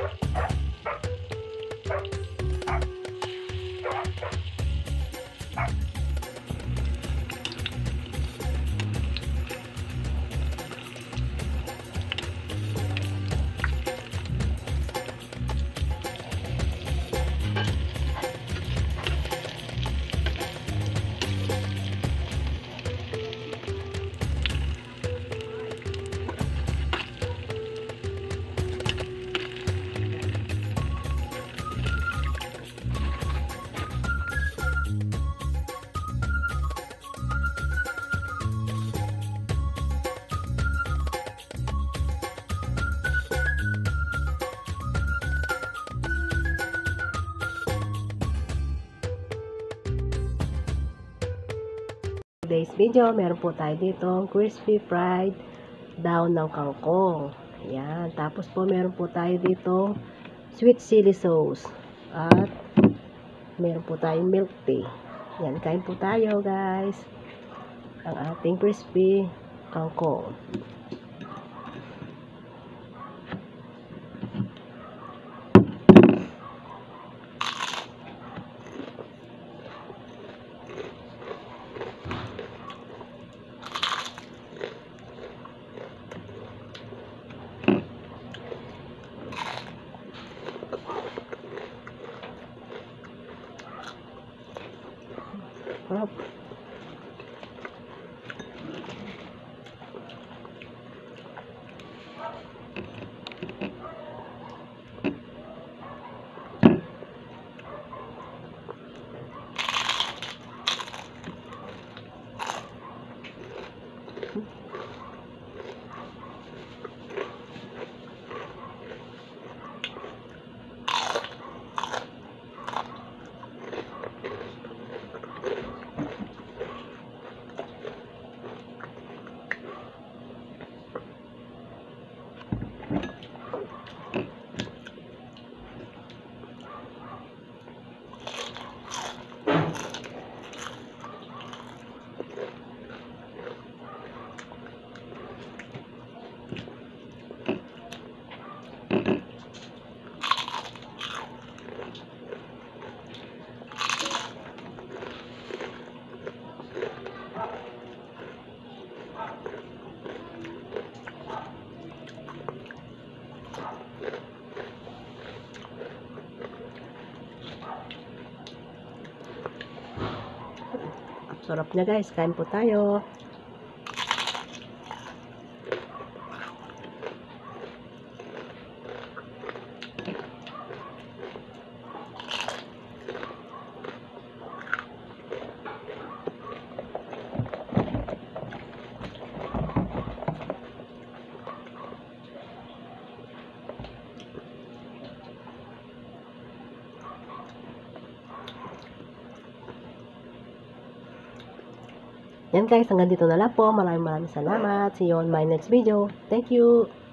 Today's video, meron po tayo dito crispy fried down ng kangkong. Ayan. Tapos po meron po tayo dito sweet chili sauce. At meron po tayong milk tea. Ayan. Kain po tayo guys. Ang ating crispy kangkong. Sarap. Sarap niya guys, kain po tayo. Yan guys, hanggang dito na lang po. Maraming salamat. See you on my next video. Thank you.